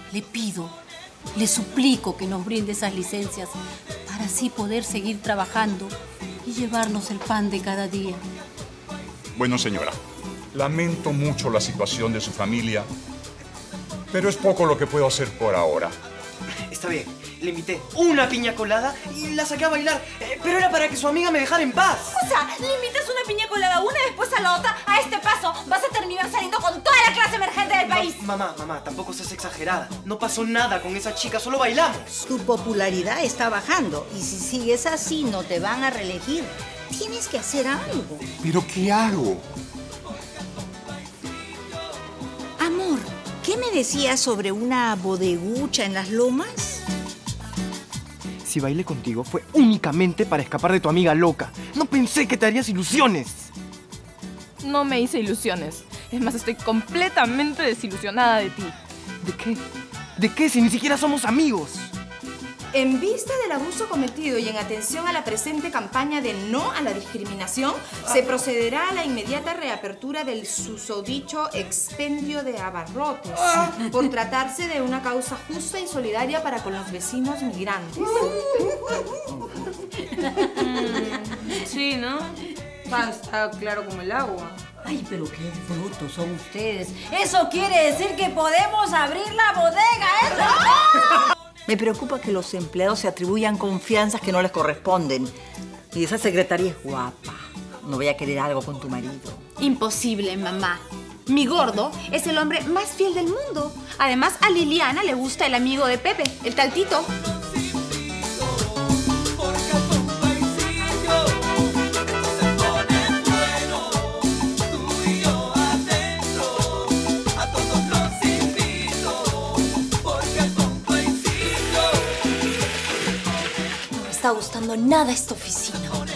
Le pido, le suplico que nos brinde esas licencias para así poder seguir trabajando y llevarnos el pan de cada día. Bueno, señora, lamento mucho la situación de su familia, pero es poco lo que puedo hacer por ahora. Está bien, le invité una piña colada y la saqué a bailar, pero era para que su amiga me dejara en paz. O sea, le invitas una piña colada una y después a la otra. A este paso vas a terminar saliendo con toda la clase emergente del país. Mamá, tampoco seas exagerada. No pasó nada con esa chica, solo bailamos. Tu popularidad está bajando y si sigues así no te van a reelegir. Tienes que hacer algo. ¿Pero qué hago? Amor, ¿qué me decías sobre una bodegucha en las lomas? Si bailé contigo fue únicamente para escapar de tu amiga loca. No pensé que te harías ilusiones. No me hice ilusiones. Es más, estoy completamente desilusionada de ti. ¿De qué? ¿De qué si ni siquiera somos amigos? En vista del abuso cometido y en atención a la presente campaña de no a la discriminación, se procederá a la inmediata reapertura del susodicho expendio de abarrotes, por tratarse de una causa justa y solidaria para con los vecinos migrantes. Sí, ¿no? Está claro como el agua. Ay, pero qué brutos son ustedes. Eso quiere decir que podemos abrir la bodega, ¿eso? Me preocupa que los empleados se atribuyan confianzas que no les corresponden. Y esa secretaria es guapa. No voy a querer algo con tu marido. Imposible, mamá. Mi gordo es el hombre más fiel del mundo. Además, a Liliana le gusta el amigo de Pepe, el tal Tito. No me está gustando nada esta oficina.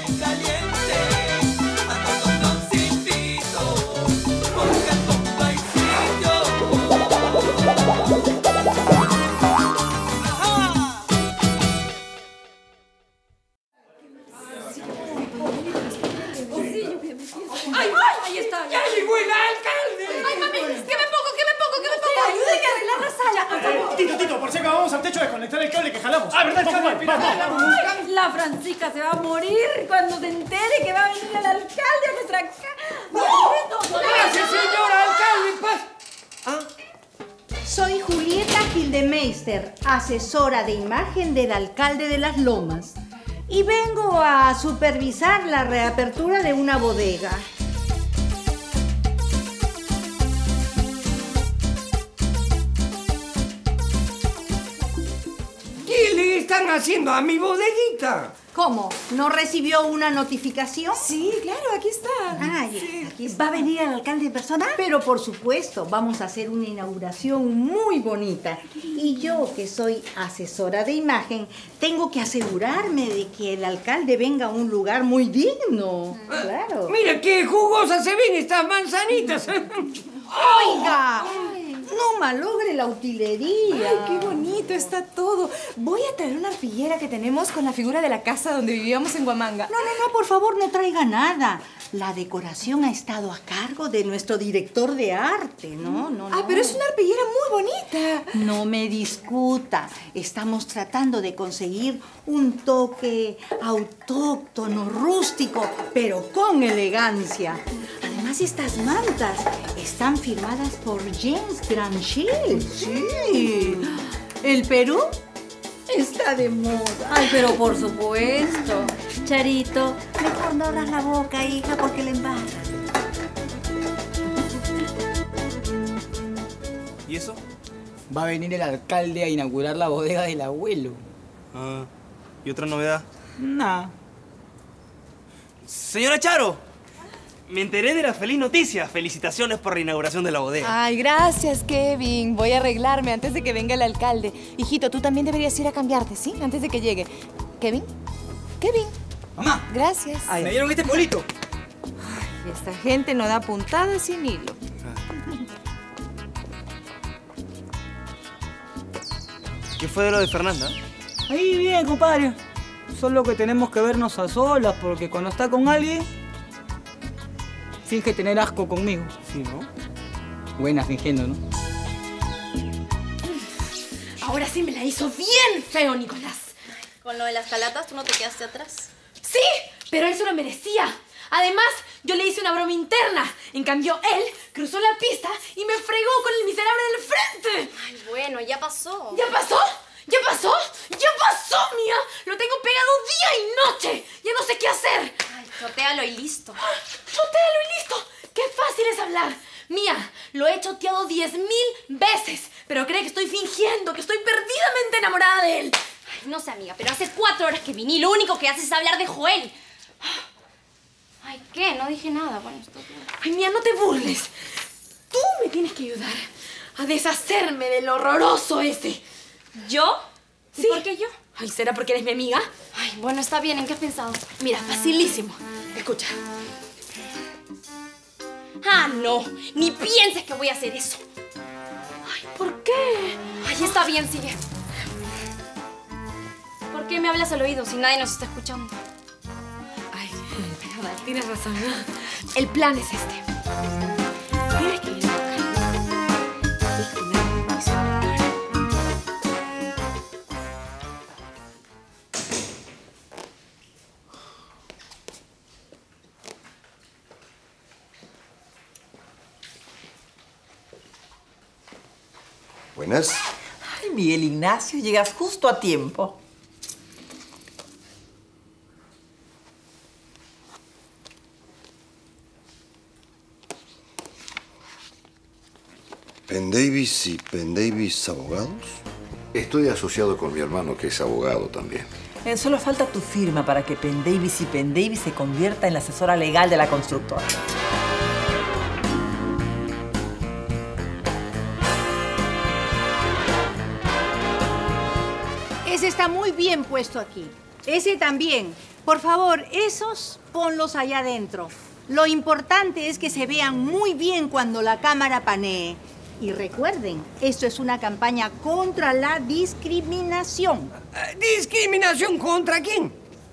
Ahí está. ¡Ya llegó el alcalde! ¡Ay, mami! ¿Qué me pongo? ¡Ayúdenme a arreglar la sala, por favor! Tito, por si acá vamos al techo a desconectar el cable que jalamos. Ah, ¿verdad? Vamos. La Francisca se va a morir cuando se entere que va a venir el alcalde a nuestra casa. ¡Gracias, señora alcalde! Paz. Soy Julieta Gildemeister, asesora de imagen del alcalde de Las Lomas. Y vengo a supervisar la reapertura de una bodega. ¿Qué le están haciendo a mi bodeguita? ¿Cómo? ¿No recibió una notificación? Sí, claro, aquí está. Aquí está. ¿Va a venir el alcalde en persona? Pero por supuesto, vamos a hacer una inauguración muy bonita. Y yo, que soy asesora de imagen, tengo que asegurarme de que el alcalde venga a un lugar muy digno. Claro. Mira qué jugosas se ven estas manzanitas. ¡Oiga! No malogre la utilería. Ay, qué bonito está todo. Voy a traer una arpillera que tenemos con la figura de la casa donde vivíamos en Huamanga. No, por favor, no traiga nada. La decoración ha estado a cargo de nuestro director de arte, ¿no? Pero es una arpillera muy bonita. No me discuta. Estamos tratando de conseguir un toque autóctono, rústico, pero con elegancia. Además, estas mantas están firmadas por James Granchel. Sí. ¿El Perú? Está de moda. Ay, pero por supuesto. Charito, mejor no abras la boca, hija, porque le embarras. ¿Y eso? Va a venir el alcalde a inaugurar la bodega del abuelo. Ah, ¿y otra novedad? Nah. Señora Charo, me enteré de la feliz noticia. Felicitaciones por la inauguración de la bodega. Ay, gracias, Kevin. Voy a arreglarme antes de que venga el alcalde. Hijito, tú también deberías ir a cambiarte, ¿sí? Antes de que llegue. ¿Kevin? ¿Kevin? Mamá. Gracias. Me dieron este polito. Ay, esta gente no da puntada sin hilo. ¿Qué fue de lo de Fernanda? Ahí bien, compadre. Solo que tenemos que vernos a solas porque cuando está con alguien, finge tener asco conmigo. Sí, ¿no? Buena fingiendo, ¿no? Ahora sí me la hizo bien feo, Nicolás. Con lo de las calatas, ¿tú no te quedaste atrás? Sí, pero él se lo merecía. Además, yo le hice una broma interna. En cambio, él cruzó la pista y me fregó con el miserable del frente. Ay, bueno, ya pasó. ¿Ya pasó? ¿Ya pasó? ¡Ya pasó, Mía! Lo tengo pegado día y noche. Ya no sé qué hacer. Ay, chotéalo y listo. ¡Chotéalo y listo! ¡Qué fácil es hablar! Mía, lo he choteado 10.000 veces, pero cree que estoy fingiendo, que estoy perdidamente enamorada de él. Ay, no sé, amiga, pero hace 4 horas que vine y lo único que haces es hablar de Joel. Ay, ¿qué? No dije nada. Bueno, esto... Ay, Mía, no te burles. Tú me tienes que ayudar a deshacerme del horroroso ese. ¿Yo? Sí. ¿Por qué yo? Ay, ¿será porque eres mi amiga? Ay, bueno, está bien. ¿En qué has pensado? Mira, facilísimo. Escucha. Ah, no. Ni pienses que voy a hacer eso. Ay, ¿por qué? Ay, está bien, sigue. ¿Por qué me hablas al oído si nadie nos está escuchando? Ay, verdad, tienes razón. El plan es este. Tienes que ir a Buenas. Ay, Miguel Ignacio, llegas justo a tiempo. ¿Penn Davis y Penn Davis abogados? Estoy asociado con mi hermano, que es abogado también. Solo falta tu firma para que Penn Davis y Penn Davis se convierta en la asesora legal de la constructora. Ese está muy bien puesto aquí. Ese también. Por favor, esos ponlos allá adentro. Lo importante es que se vean muy bien cuando la cámara panee. Y recuerden, esto es una campaña contra la discriminación. ¿Discriminación contra quién?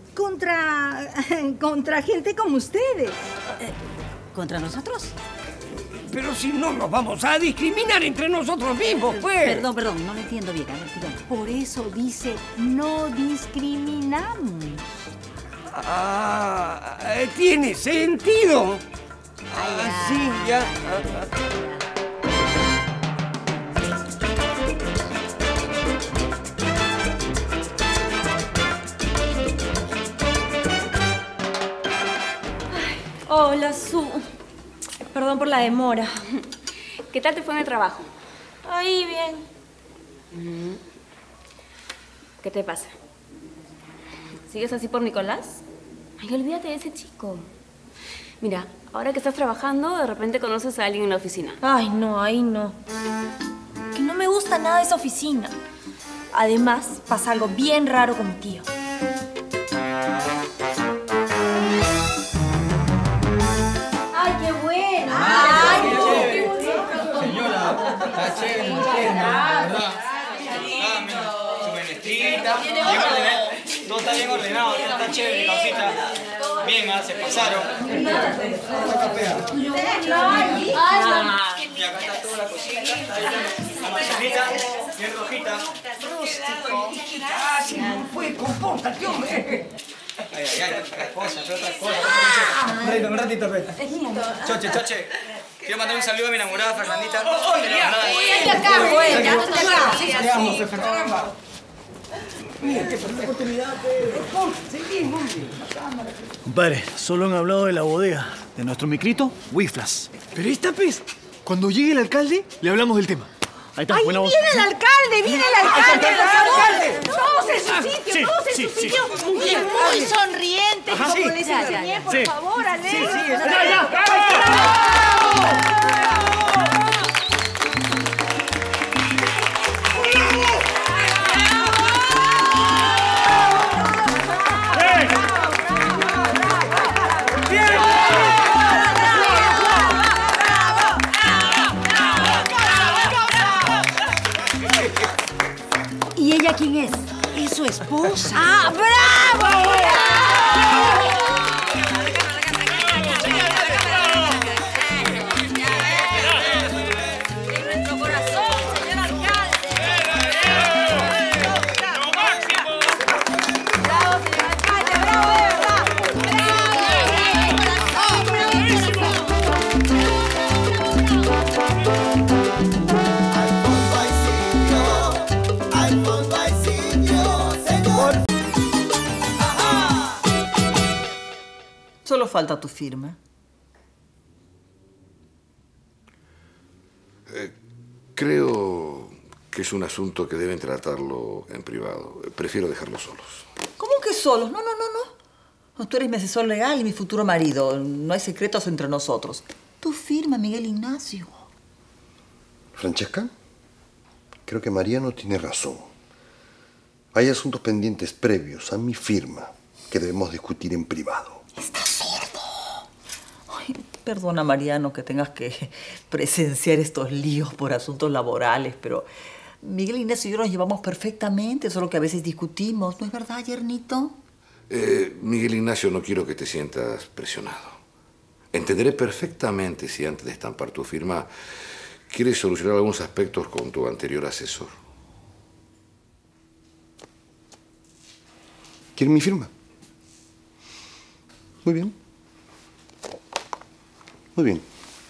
Contra gente como ustedes. ¿Contra nosotros? Pero si no nos vamos a discriminar entre nosotros mismos, pues. Perdón, no lo entiendo bien. A ver, dígame. Por eso dice, no discriminamos. Ah, tiene sentido. Sí, ya. Hola, Su. Perdón por la demora. ¿Qué tal te fue en el trabajo? Ahí bien. ¿Qué te pasa? ¿Sigues así por Nicolás? Ay, olvídate de ese chico. Mira, ahora que estás trabajando, de repente conoces a alguien en la oficina. Ay, no, ahí no. Que no me gusta nada esa oficina. Además, pasa algo bien raro con mi tío. ¡Ay, qué bueno! ¡Ay, qué bonito! Señora, está chévere, ¿verdad? Su menestrita, bien ordenado. Todo está bien ordenado, todo está chévere, causita. Bien, se pasaron. Y acá está toda la cosita. La manzanita, bien rojita. Rústico. Pues, compórtate, hombre. Ay, otra cosa. Un ratito, Choche. Quiero mandar un saludo a mi enamorada, Fernandita. Mira, qué oportunidad. Seguimos, hombre. Compadre, solo han hablado de la bodega, de nuestro micrito, Wiflas. Pero esta pez. Cuando llegue el alcalde, le hablamos del tema. Ahí está, buena voz. ¡Viene el alcalde, por favor! ¡Todos en su sitio, sí, todos en sí, su sí. sitio! Muy sonrientes, Ajá, como sí. les enseñé, por Sí. favor, alegre. ¿Y ella quién es? Es su esposa. ¡Ah, bravo! En nuestro corazón, señor alcalde. falta tu firma? Creo que es un asunto que deben tratarlo en privado. Prefiero dejarlos solos. ¿Cómo que solos? No. Tú eres mi asesor legal y mi futuro marido. No hay secretos entre nosotros. Tu firma, Miguel Ignacio. Francesca, creo que Mariano tiene razón. Hay asuntos pendientes previos a mi firma que debemos discutir en privado. ¿Estás sordo? Ay, perdona, Mariano, que tengas que presenciar estos líos por asuntos laborales, pero Miguel Ignacio y yo nos llevamos perfectamente, solo que a veces discutimos. ¿No es verdad, Yernito? Miguel Ignacio, no quiero que te sientas presionado. Entenderé perfectamente si antes de estampar tu firma quieres solucionar algunos aspectos con tu anterior asesor. ¿Quieren mi firma? Muy bien. Muy bien.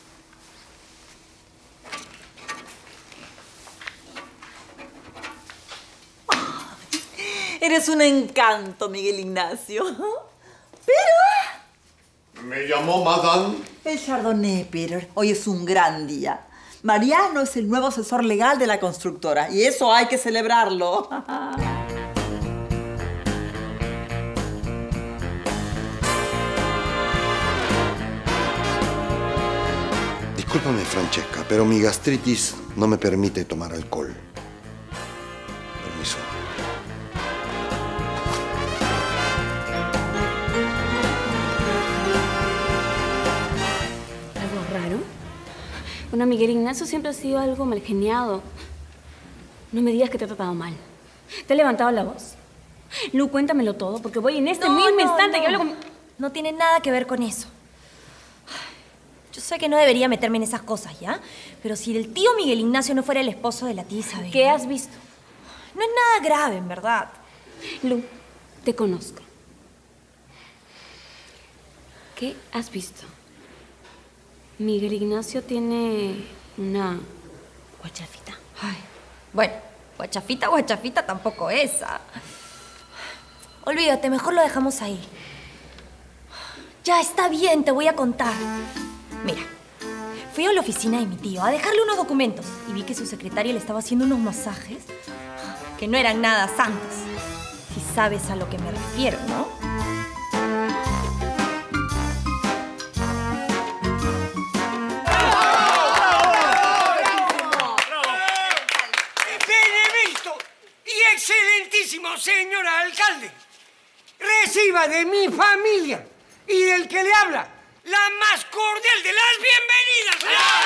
Eres un encanto, Miguel Ignacio. Pero... Me llamó Madame. El Chardonnay, Peter. Hoy es un gran día. Mariano es el nuevo asesor legal de la constructora y eso hay que celebrarlo. Discúlpame, Francesca, pero mi gastritis no me permite tomar alcohol. Permiso. ¿Algo raro? Bueno, Miguel Ignacio siempre ha sido algo malgeniado. No me digas que te ha tratado mal. ¿Te ha levantado la voz? Lu, cuéntamelo todo, porque voy en este mismo instante que hablo con... No tiene nada que ver con eso. Yo sé que no debería meterme en esas cosas, ¿ya? Pero si el tío Miguel Ignacio no fuera el esposo de la tía Isabel... ¿Qué has visto? No es nada grave, en verdad. Lu, te conozco. ¿Qué has visto? Miguel Ignacio tiene una guachafita. Ay, bueno, guachafita tampoco esa. Olvídate, mejor lo dejamos ahí. Ya, está bien, te voy a contar. Mira, fui a la oficina de mi tío a dejarle unos documentos y vi que su secretaria le estaba haciendo unos masajes que no eran nada santos. Si sabes a lo que me refiero, ¿no? Benevisto y excelentísimo señor alcalde, reciba de mi familia y del que le habla la más cordial de las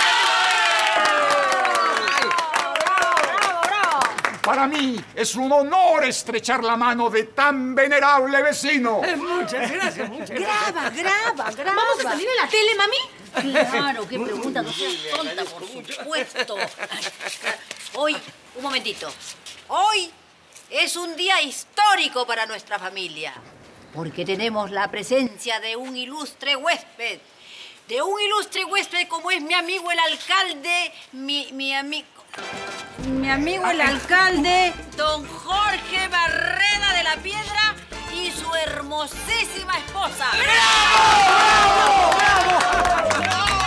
bienvenidas. Para mí es un honor estrechar la mano de tan venerable vecino. Muchas gracias, muchas gracias. Graba. ¿Vamos a salir en la tele, mami? Claro, qué pregunta, no seas tonta, por supuesto. Hoy, un momentito. Hoy es un día histórico para nuestra familia. Porque tenemos la presencia de un ilustre huésped. De un ilustre huésped como es mi amigo el alcalde, mi amigo el alcalde, don Jorge Barreda de la Piedra y su hermosísima esposa. ¡Bravo! ¡Bravo!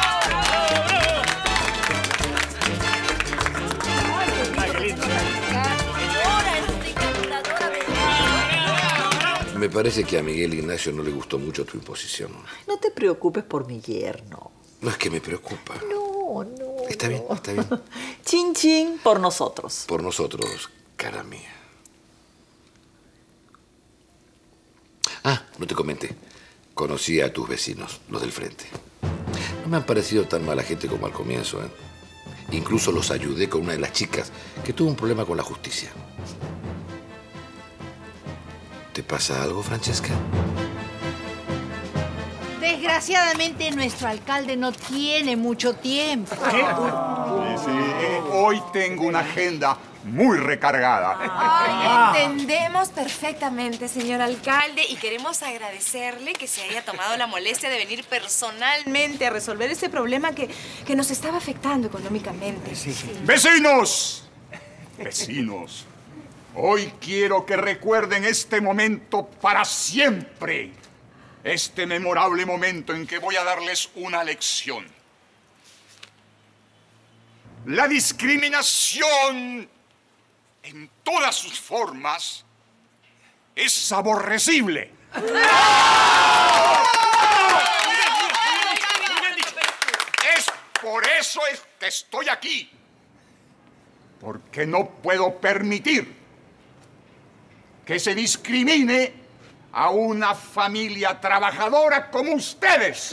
Me parece que a Miguel Ignacio no le gustó mucho tu imposición. No te preocupes por mi yerno. No es que me preocupa. No. Está bien, está bien. Chin, chin, por nosotros. Por nosotros, cara mía. Ah, no te comenté. Conocí a tus vecinos, los del frente. No me han parecido tan mala gente como al comienzo, ¿eh? Incluso los ayudé con una de las chicas que tuvo un problema con la justicia. ¿Te pasa algo, Francesca? Desgraciadamente, nuestro alcalde no tiene mucho tiempo. Sí, hoy tengo una agenda muy recargada. Ay, entendemos perfectamente, señor alcalde, y queremos agradecerle que se haya tomado la molestia de venir personalmente a resolver este problema que nos estaba afectando económicamente. ¡Vecinos! Vecinos, hoy quiero que recuerden este momento para siempre. este memorable momento en que voy a darles una lección. La discriminación en todas sus formas es aborrecible. Es por eso que estoy aquí. Porque no puedo permitir que se discrimine a una familia trabajadora como ustedes.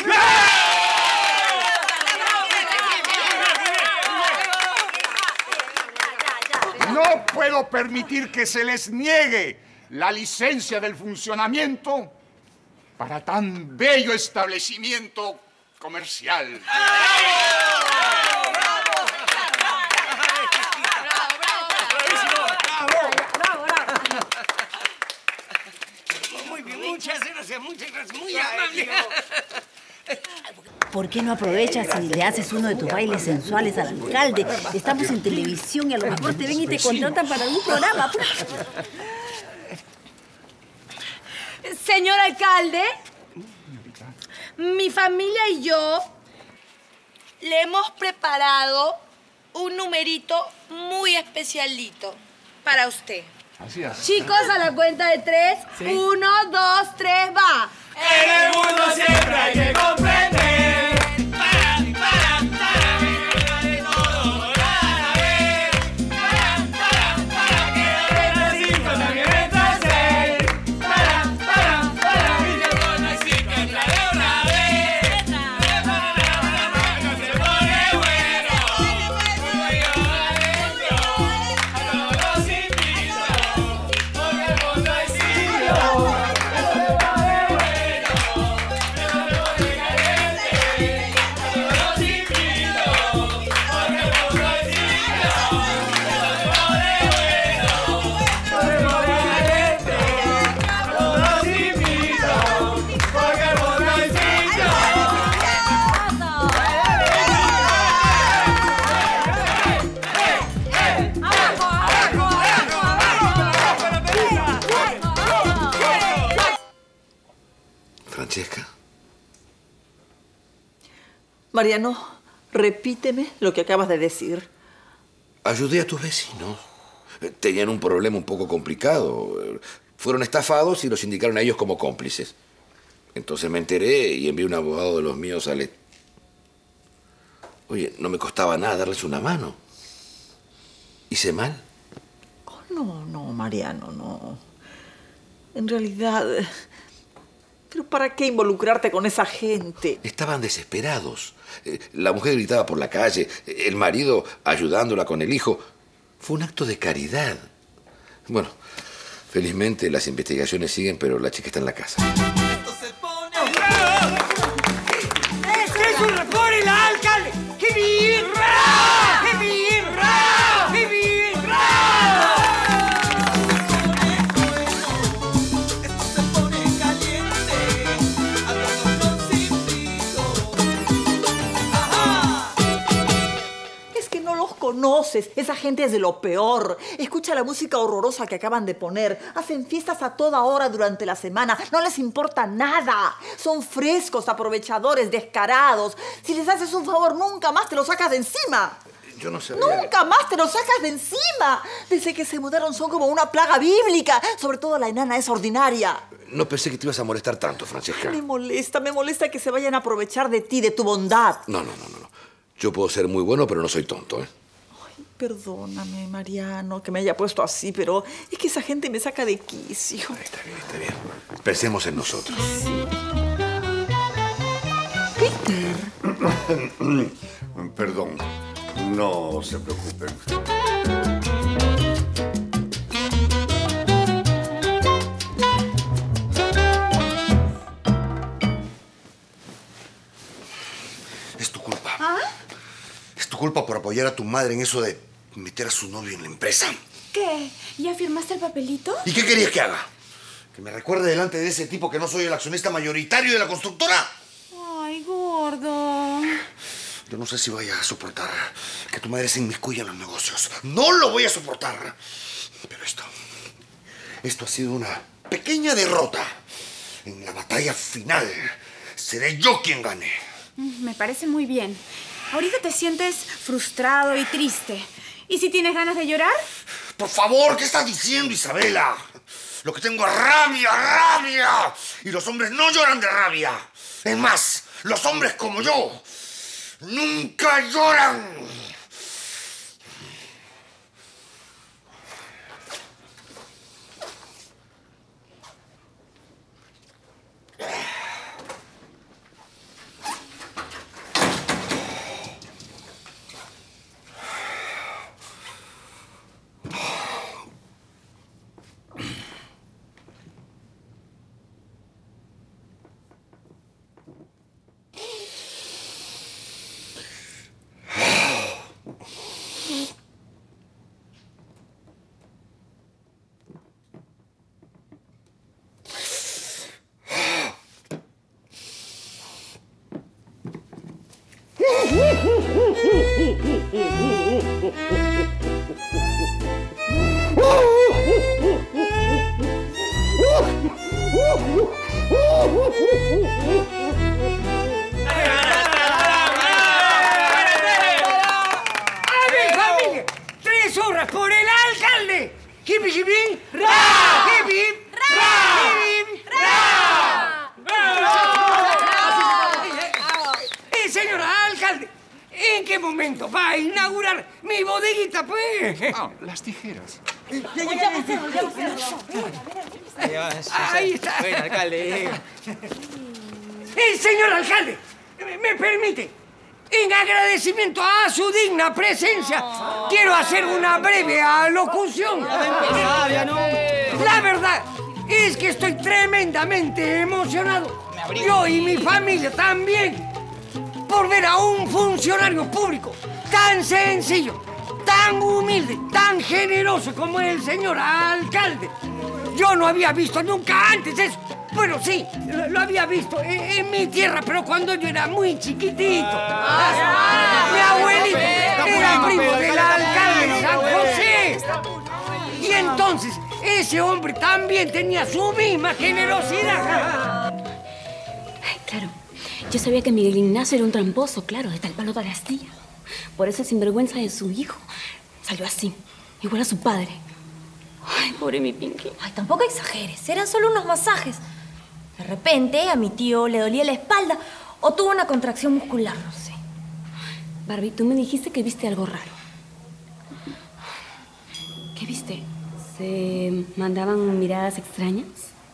No puedo permitir que se les niegue la licencia del funcionamiento para tan bello establecimiento comercial. Muy bien, muchas gracias, muy amable. ¿Por qué no aprovechas y le haces uno de tus bailes sensuales al alcalde? Estamos en televisión y a lo mejor te ven y te contratan para algún programa. Señor alcalde, mi familia y yo le hemos preparado un numerito muy especialito para usted. Así es. Chicos, a la cuenta de 3. Sí. 1, 2, 3, va. En el mundo siempre hay que comprender. Francesca. Mariano, repíteme lo que acabas de decir. Ayudé a tus vecinos. Tenían un problema un poco complicado. Fueron estafados y los indicaron a ellos como cómplices. Entonces me enteré y envié un abogado de los míos a Oye, no me costaba nada darles una mano. ¿Hice mal? Oh, no, Mariano, no. En realidad... ¿Pero para qué involucrarte con esa gente? Estaban desesperados. La mujer gritaba por la calle, el marido ayudándola con el hijo. Fue un acto de caridad. Bueno, felizmente las investigaciones siguen, pero la chica está en la casa. ¡Eso lo pone el alcalde! ¡Qué bien! ¡Qué bien! ¡Qué bien! Es que no los conoces. Esa gente es de lo peor. Escucha la música horrorosa que acaban de poner. Hacen fiestas a toda hora durante la semana. No les importa nada. Son frescos, aprovechadores, descarados. Si les haces un favor, nunca más te lo sacas de encima. Yo no sabía... ¡Nunca más te lo sacas de encima! Desde que se mudaron son como una plaga bíblica. Sobre todo la enana es ordinaria. No pensé que te ibas a molestar tanto, Francesca. Me molesta que se vayan a aprovechar de ti, de tu bondad. No. Yo puedo ser muy bueno, pero no soy tonto, ¿eh? Perdóname, Mariano, que me haya puesto así, pero es que esa gente me saca de quicio. Está bien. Pensemos en nosotros. Peter. Perdón, no se preocupen. Es tu culpa. ¿Ah? Es tu culpa por apoyar a tu madre en eso de meter a su novio en la empresa. ¿Qué? ¿Ya firmaste el papelito? ¿Y qué querías que haga? ¿Que me recuerde delante de ese tipo que no soy el accionista mayoritario de la constructora? Ay, gordo. Yo no sé si vaya a soportar que tu madre se inmiscuya en los negocios. ¡No lo voy a soportar! Pero esto ha sido una pequeña derrota En la batalla final, seré yo quien gane. Me parece muy bien. Ahorita te sientes frustrado y triste. ¿Y si tienes ganas de llorar? Por favor, ¿qué estás diciendo, Isabela? Lo que tengo es rabia, rabia. Y los hombres no lloran de rabia. Es más, los hombres como yo nunca lloran. ¡Por el alcalde! ¡Hip, hip, hip! ¡Ra! ¡Hip, hip! ¡Ra! ¡Hip, hip! ¡Ra! Señor alcalde, ¿en qué momento va a inaugurar mi bodeguita, pues? Las tijeras. Ahí está. Bueno, alcalde. Señor alcalde, ¿me permite? En agradecimiento a su digna presencia, quiero hacer una breve alocución. La verdad es que estoy tremendamente emocionado. Yo y mi familia también, por ver a un funcionario público tan sencillo, tan humilde, tan generoso como el señor alcalde. Yo no había visto nunca antes eso. Bueno, sí, lo había visto en mi tierra, pero cuando yo era muy chiquitito. Mi abuelito era primo del alcalde de San José. Y entonces, ese hombre también tenía su misma generosidad. Claro, yo sabía que Miguel Ignacio era un tramposo, claro, de tal palo tal astilla. Por eso el sinvergüenza de su hijo salió así, igual a su padre. Ay, pobre mi Pinky. Ay, tampoco exageres, eran solo unos masajes. De repente a mi tío le dolía la espalda o tuvo una contracción muscular, no sé. Barbie, tú me dijiste que viste algo raro. ¿Qué viste? ¿Se mandaban miradas extrañas?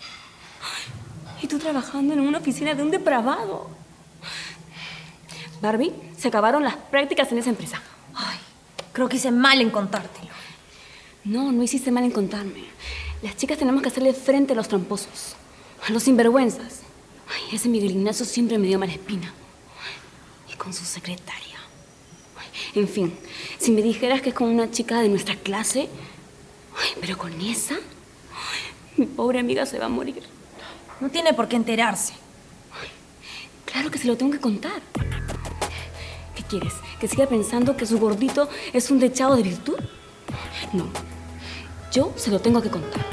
Y tú trabajando en una oficina de un depravado. Barbie, se acabaron las prácticas en esa empresa. Ay, creo que hice mal en contártelo. No, no hiciste mal en contarme. Las chicas tenemos que hacerle frente a los tramposos, a los sinvergüenzas. Ay, ese Miguel Ignacio siempre me dio mala espina. Y con su secretaria. Ay, en fin, si me dijeras que es con una chica de nuestra clase, ay, pero con esa, ay, mi pobre amiga se va a morir. No tiene por qué enterarse. Ay, claro que se lo tengo que contar. ¿Qué quieres? ¿Que siga pensando que su gordito es un dechado de virtud? No, yo se lo tengo que contar.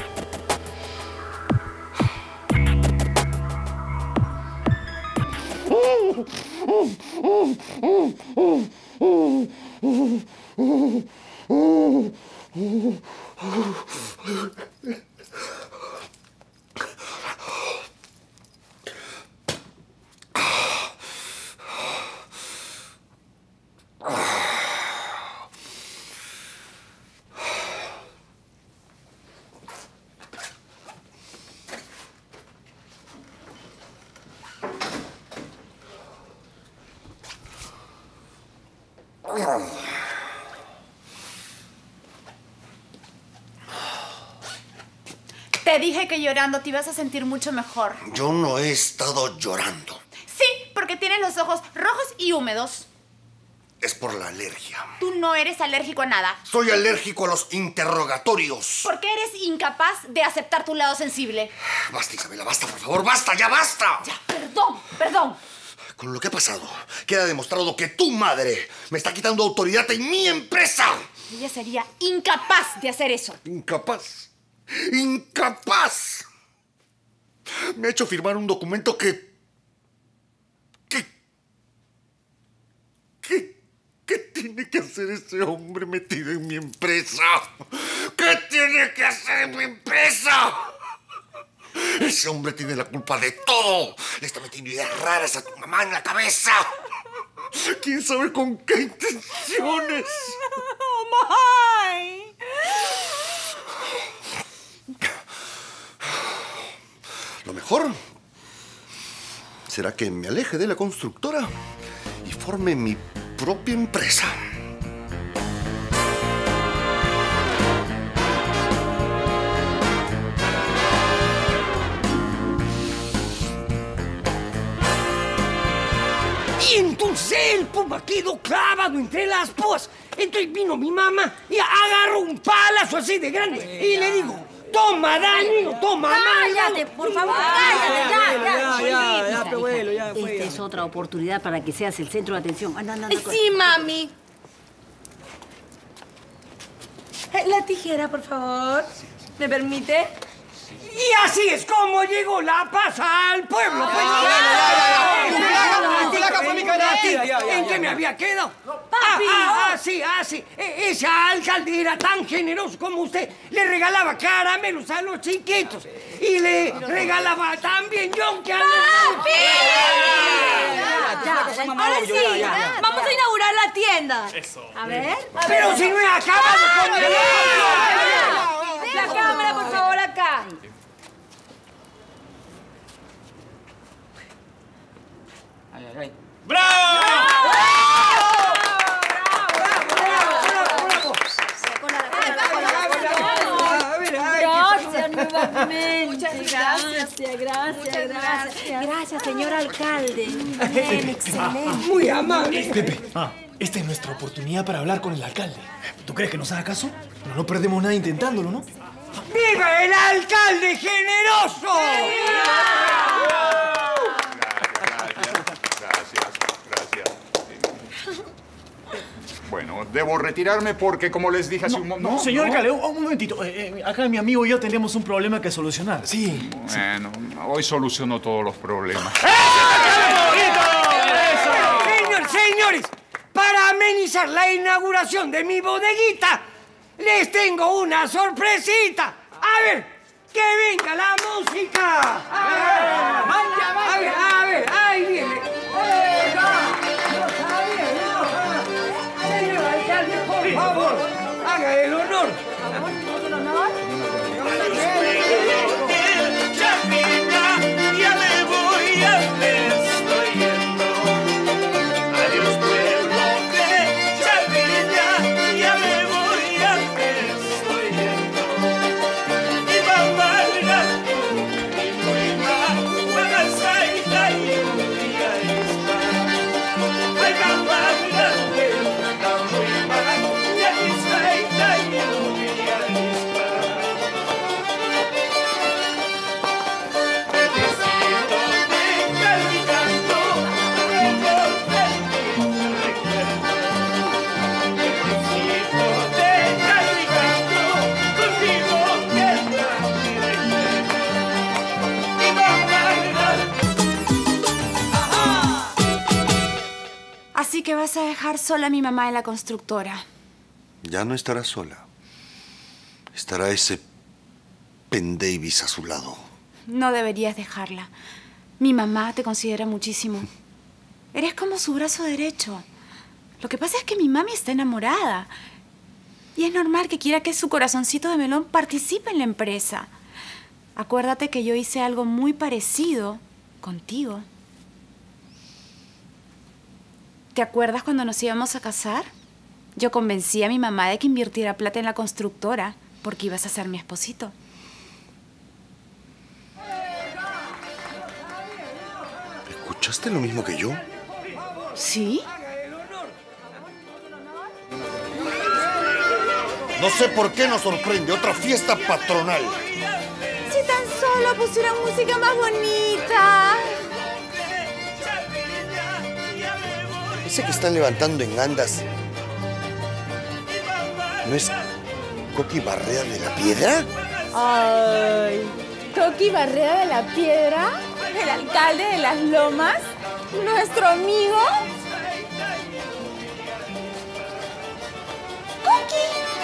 Te dije que llorando te ibas a sentir mucho mejor. Yo no he estado llorando. Sí, porque tienes los ojos rojos y húmedos. Es por la alergia. Tú no eres alérgico a nada. Soy alérgico a los interrogatorios. Porque eres incapaz de aceptar tu lado sensible. Basta, Isabela, basta, por favor, basta, ya basta. Ya, perdón. Con lo que ha pasado, queda demostrado que tu madre me está quitando autoridad en mi empresa. Ella sería incapaz de hacer eso. Incapaz. ¡Incapaz! Me ha hecho firmar un documento ¿Qué tiene que hacer ese hombre metido en mi empresa? ¿Qué tiene que hacer en mi empresa? Ese hombre tiene la culpa de todo. Le está metiendo ideas raras a tu mamá en la cabeza. ¿Quién sabe con qué intenciones? ¡Mamá! Lo mejor será que me aleje de la constructora y forme mi propia empresa. Y entonces el puma quedó clavado entre las púas. Entonces vino mi mamá y agarró un palazo así de grande y le digo, toma, Dani, toma, cállate, por favor, cállate, Ya, abuelo, ya. Esta es otra oportunidad para que seas el centro de atención. Anda. Sí, mami. La tijera, por favor. ¿Me permite? Y así es como llegó la paz al pueblo. ¿En qué me había quedado? Sí. Esa alcalde era tan generoso como usted. Le regalaba caramelos a los chiquitos. Y le regalaba también yonque a los... Ahora sí, vamos a inaugurar la tienda. Eso. A ver. Pero si no he acabado con el... La cámara, por favor, acá. ¡Bravo! Gracias nuevamente. Muchas gracias. Gracias, señor alcalde. Bien, excelente. Muy amable. Pepe, esta es nuestra oportunidad para hablar con el alcalde. ¿Tú crees que nos haga caso? No perdemos nada intentándolo, ¿no? ¡Viva el alcalde generoso! Gracias. Bueno, debo retirarme porque, como les dije hace un momento... No, señor alcalde, un momentito. Acá mi amigo y yo tenemos un problema que solucionar. Sí. Bueno, hoy soluciono todos los problemas. Señores, para amenizar la inauguración de mi bodeguita, les tengo una sorpresita. A ver, que venga la música. A ver, ahí viene. Señor alcalde, por favor, haga el honor. Ya me voy, ya me estoy yendo. Adiós, pueblo de Chapina, ya me voy, ya me estoy yendo. Y mamá, y mamá, mamá, saita y ya está. Ay, mamá, ya saita y ya está. Así que vas a dejar sola a mi mamá en la constructora. Ya no estará sola. Estará ese Penn Davis a su lado. No deberías dejarla. Mi mamá te considera muchísimo. Eres como su brazo derecho. Lo que pasa es que mi mami está enamorada. Y es normal que quiera que su corazoncito de melón participe en la empresa. Acuérdate que yo hice algo muy parecido contigo. ¿Te acuerdas cuando nos íbamos a casar? Yo convencí a mi mamá de que invirtiera plata en la constructora porque ibas a ser mi esposito. ¿Escuchaste lo mismo que yo? ¿Sí? No sé por qué nos sorprende otra fiesta patronal. Si tan solo pusieran música más bonita. Ese que están levantando en andas, ¿no es Coqui Barrea de la Piedra? Ay, Coqui Barrera de la Piedra, el alcalde de Las Lomas, nuestro amigo. ¡Coqui!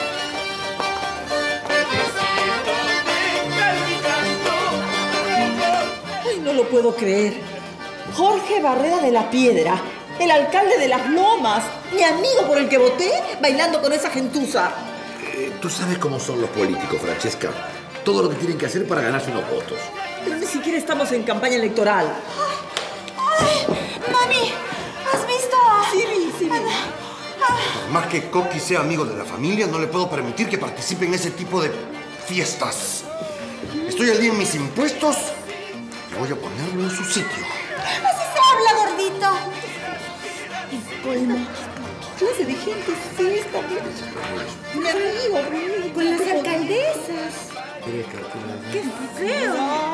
Ay, no lo puedo creer. Jorge Barrera de la Piedra, el alcalde de Las Lomas, mi amigo por el que voté, bailando con esa gentuza. Tú sabes cómo son los políticos, Francesca. Todo lo que tienen que hacer para ganarse unos votos. Pero ni siquiera estamos en campaña electoral. ¡Ay! ¡Mami! ¿Has visto? Sí. Por más que Coqui sea amigo de la familia, no le puedo permitir que participe en ese tipo de fiestas. Estoy al día en mis impuestos y voy a ponerlo en su sitio. Así se habla, gordito. Bueno, ¿qué clase de gente es esta? Mi amigo, con las alcaldesas. ¡Qué feo!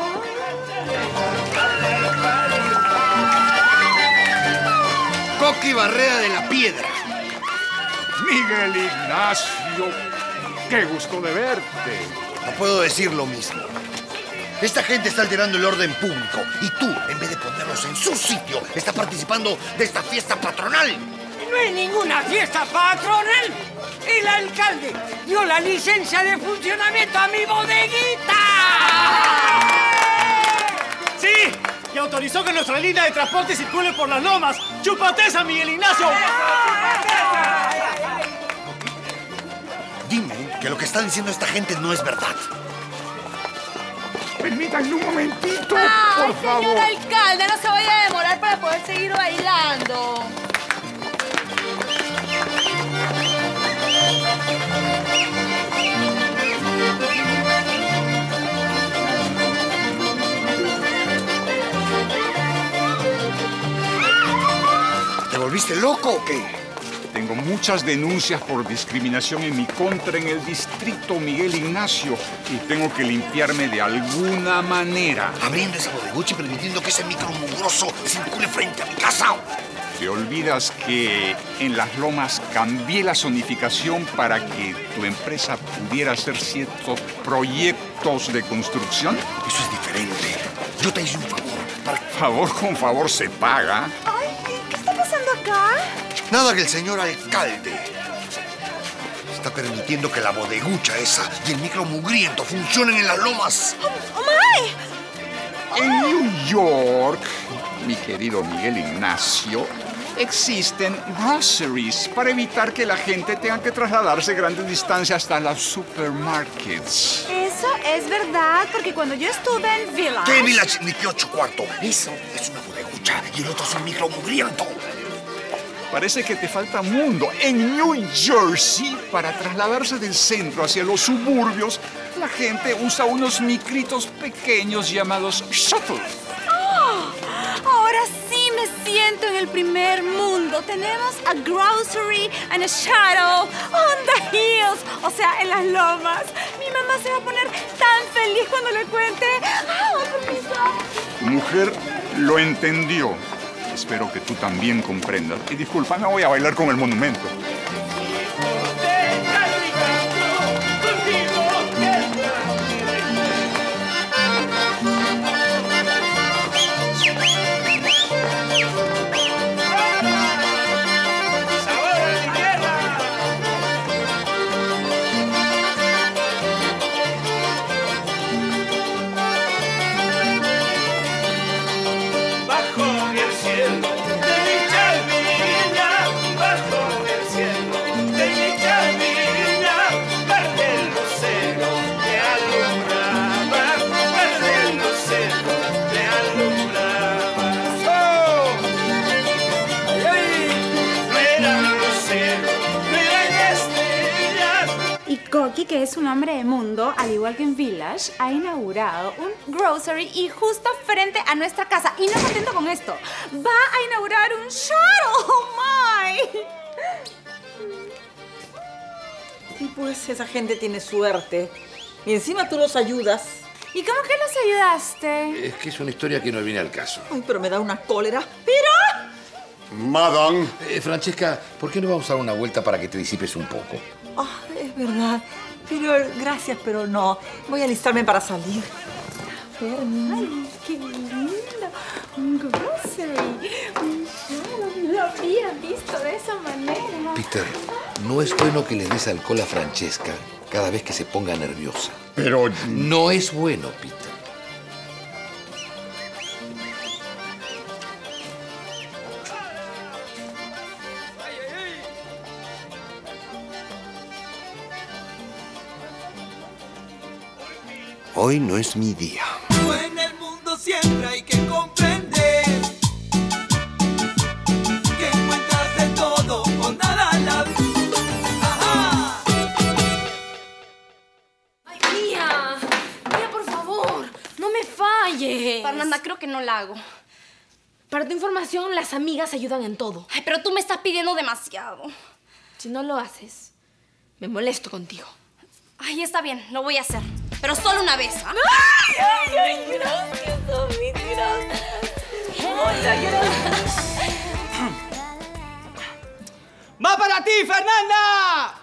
Coqui Barrera de la Piedra. Miguel Ignacio, qué gusto de verte. No puedo decir lo mismo. Esta gente está alterando el orden público y tú, en vez de ponerlos en su sitio, estás participando de esta fiesta patronal. No es ninguna fiesta patronal. El alcalde dio la licencia de funcionamiento a mi bodeguita. ¡Sí! Y autorizó que nuestra línea de transporte circule por Las Lomas. ¡Chúpate esa, Miguel Ignacio! Dime que lo que está diciendo esta gente no es verdad. Permítanme un momentito, Ay, por favor. señor alcalde, no se vaya a demorar para poder seguir bailando. ¿Te volviste loco o qué? Tengo muchas denuncias por discriminación en mi contra en el distrito Miguel Ignacio y tengo que limpiarme de alguna manera. Abriendo esa bodegucha y permitiendo que ese micro mugroso circule frente a mi casa. ¿Te olvidas que en Las Lomas cambié la zonificación para que tu empresa pudiera hacer ciertos proyectos de construcción? Eso es diferente. Yo te hice un favor. Favor con favor se paga. Ay, ¿qué está pasando acá? Nada que el señor alcalde está permitiendo que la bodegucha esa y el micro mugriento funcionen en Las Lomas. En New York, mi querido Miguel Ignacio, existen groceries para evitar que la gente tenga que trasladarse grandes distancias hasta los supermarkets. Eso es verdad, porque cuando yo estuve en Village... ¿Qué Village ni qué 8 cuarto? Eso es una bodegucha y el otro es un micro mugriento. Parece que te falta mundo. En New Jersey, para trasladarse del centro hacia los suburbios, la gente usa unos micritos pequeños llamados shuttles. ¡Oh! Ahora sí me siento en el primer mundo. Tenemos a grocery and a shuttle on the hills, o sea, en Las Lomas. Mi mamá se va a poner tan feliz cuando le cuente. Permiso. Tu mujer lo entendió. Espero que tú también comprendas. Y disculpa, me voy a bailar con el monumento. Coqui, que es un hombre de mundo, al igual que en Village, ha inaugurado un grocery y justo frente a nuestra casa. Y no contento con esto, va a inaugurar un shuttle. ¡Oh, my! Sí, pues esa gente tiene suerte. Y encima tú los ayudas. ¿Y cómo que los ayudaste? Es que es una historia que no viene al caso. Ay, pero me da una cólera. ¡Pero! Madame. Francesca, ¿por qué no vamos a dar una vuelta para que te disipes un poco? Es verdad. Pero gracias, pero no. Voy a alistarme para salir. Ay, qué lindo. Un grocery. No lo había visto de esa manera. Peter, no es bueno que le des alcohol a Francesca cada vez que se ponga nerviosa. Pero... No es bueno, Peter. Hoy no es mi día. En el mundo siempre hay que comprender que encuentras de todo con nada a la vez. ¡Ajá! Ay, Mía. Mía, por favor. No me falles. Fernanda, creo que no la hago. Para tu información, las amigas ayudan en todo. Ay, pero tú me estás pidiendo demasiado. Si no lo haces, me molesto contigo. Ay, está bien, lo voy a hacer. Pero solo una vez, ¿ah? Ay, gracias, Sofi, gracias. Hola, gracias. ¡Va para ti, Fernanda!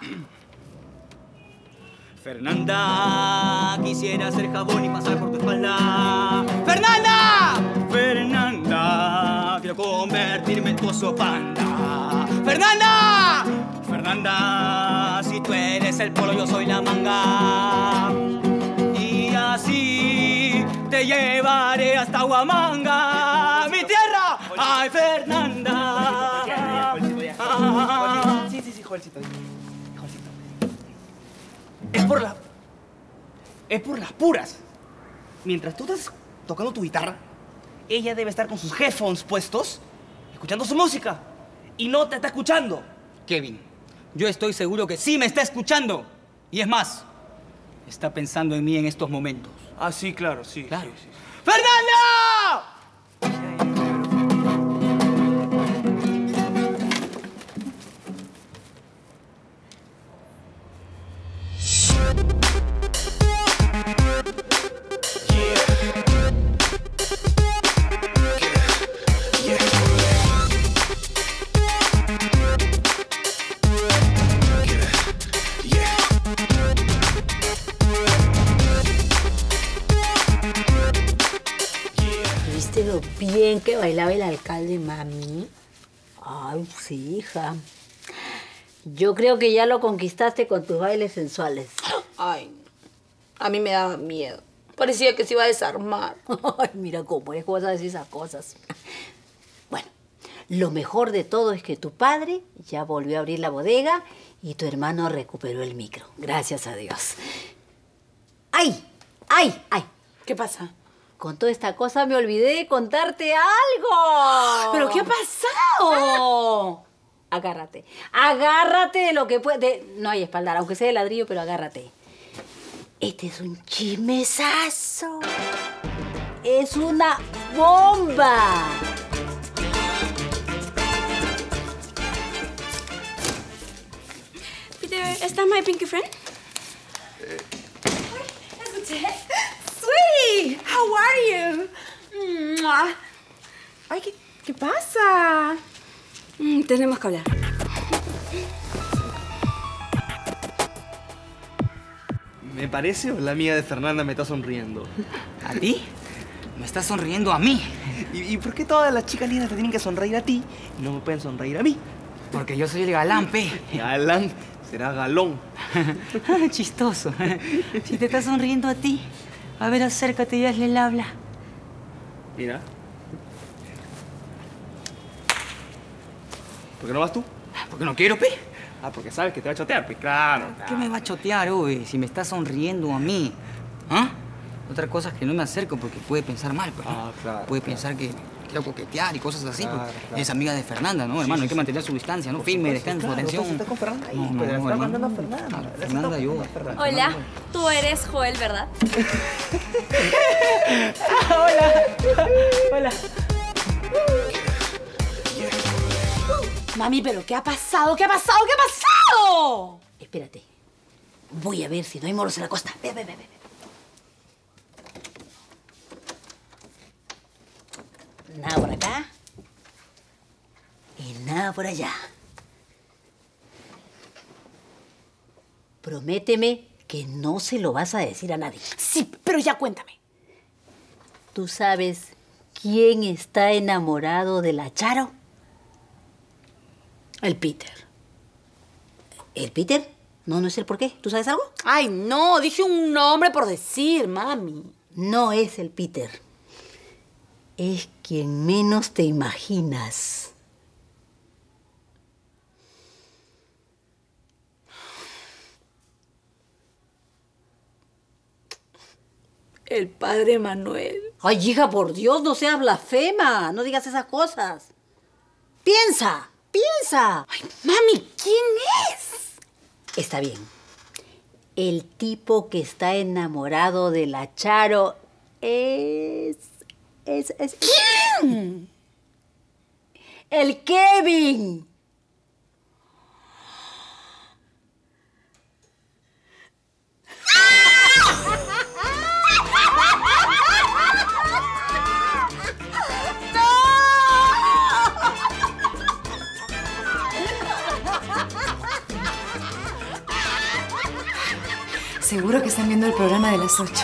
Fernanda, quisiera hacer jabón y pasar por tu espalda. ¡Fernanda! Fernanda, quiero convertirme en tu oso panda. ¡Fernanda! Fernanda, si tú eres el polo, yo soy la manga. Y así te llevaré hasta Huamanga, mi tierra. ¡Ay, Fernanda! Sí, Joelcito. Es por las puras. Mientras tú estás tocando tu guitarra, ella debe estar con sus headphones puestos, escuchando su música. Y no te está escuchando. Kevin, yo estoy seguro que sí me está escuchando. Y es más, está pensando en mí en estos momentos. Ah, sí, claro, sí. Claro. Sí. ¡Fernanda! ¿Viste lo bien que bailaba el alcalde, mami? Ay, sí, hija. Yo creo que ya lo conquistaste con tus bailes sensuales. Ay, a mí me daba miedo. Parecía que se iba a desarmar. Ay, mira cómo es, cómo sabes esas cosas. Bueno, lo mejor de todo es que tu padre ya volvió a abrir la bodega y tu hermano recuperó el micro. Gracias a Dios. ¡Ay! ¡Ay! ¡Ay! ¿Qué pasa? Con toda esta cosa me olvidé de contarte algo. ¿Pero qué ha pasado? Agárrate. Agárrate de lo que puede. No hay espaldar, aunque sea de ladrillo, pero agárrate. Este es un chismesazo. Es una bomba. Peter, ¿is that my pinky friend? Sweetie, how are you? Ay, ¿qué pasa? Tenemos que hablar. ¿Me parece o la amiga de Fernanda me está sonriendo? ¿A ti? Me está sonriendo a mí. ¿Y por qué todas las chicas lindas te tienen que sonreír a ti y no me pueden sonreír a mí? Porque yo soy el galán, pe. Galán será galón. Chistoso. Si te está sonriendo a ti, a ver, acércate y hazle el habla. Mira. ¿Por qué no vas tú? Porque no quiero, pe. Ah, porque sabes que te va a chotear, pues claro. ¿Qué me va a chotear, uy? Si me está sonriendo a mí. ¿Ah? Otra cosa es que no me acerco porque puede pensar mal, pues. Ah, claro. Puede pensar que quiero coquetear y cosas así. Claro, porque claro. es amiga de Fernanda, ¿no, hermano? Hay que mantener su distancia, ¿no? Firme, descanso, su atención. Estás con Fernanda ahí, No, pero está hermano. mandando a Fernanda. Fernanda, yo. Hola, tú eres Joel, ¿verdad? Hola. Mami, ¿pero qué ha pasado? ¿Qué ha pasado? ¿Qué ha pasado? Espérate. Voy a ver si no hay moros en la costa. Ve. Nada por acá. Y nada por allá. Prométeme que no se lo vas a decir a nadie. Sí, pero ya cuéntame. ¿Tú sabes quién está enamorado de la Charo? El Peter. ¿El Peter? No es el por qué. ¿Tú sabes algo? Ay, no, dije un nombre por decir, mami. No es el Peter. Es quien menos te imaginas. El padre Manuel. Ay, hija, por Dios, no seas blasfema. No digas esas cosas. Piensa, piensa. Ay, mami, ¿quién es? Está bien. El tipo que está enamorado de la Charo es... ¿Quién? ¡El Kevin! Seguro que están viendo el programa de las 8.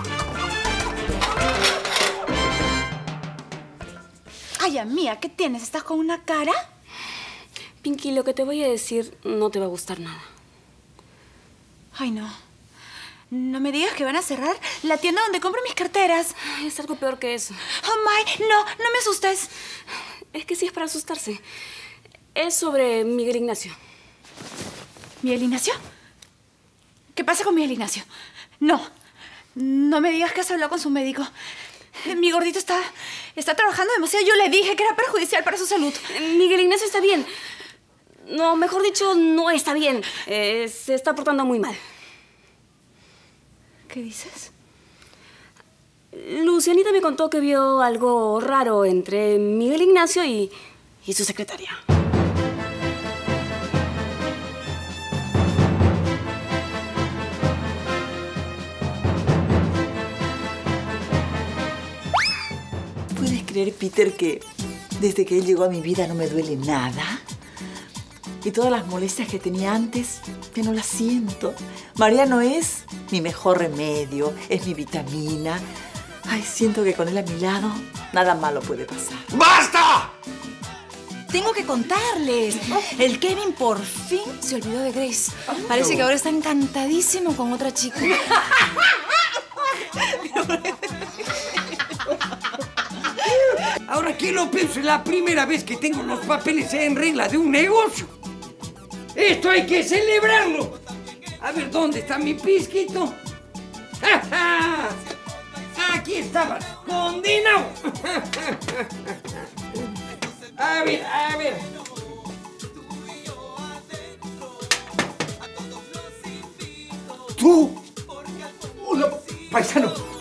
Ay, amiga, ¿qué tienes? ¿Estás con una cara? Pinky, lo que te voy a decir no te va a gustar nada. Ay, no. No me digas que van a cerrar la tienda donde compro mis carteras. Es algo peor que eso. Oh, my, no me asustes. Es que sí es para asustarse. Es sobre Miguel Ignacio. ¿Miguel Ignacio? ¿Qué pasa con Miguel Ignacio? No me digas que has hablado con su médico. Mi gordito está trabajando demasiado. Yo le dije que era perjudicial para su salud. Miguel Ignacio está bien. No, mejor dicho, no está bien. Se está portando muy mal. ¿Qué dices? Lucianita me contó que vio algo raro entre Miguel Ignacio y su secretaria. ¿Puedes creer, Peter, que desde que él llegó a mi vida no me duele nada? Y todas las molestias que tenía antes, que no las siento. Mariano es mi mejor remedio, es mi vitamina. Ay, siento que con él a mi lado, nada malo puede pasar. ¡Basta! Tengo que contarles. El Kevin por fin se olvidó de Grace. Parece que ahora está encantadísimo con otra chica. Ahora que lo pienso, es la primera vez que tengo los papeles en regla de un negocio. Esto hay que celebrarlo. A ver, ¿dónde está mi pisquito? ¡Ja, ja! Aquí estaba, condenado. A ver. ¿Tú? Hola, paisano.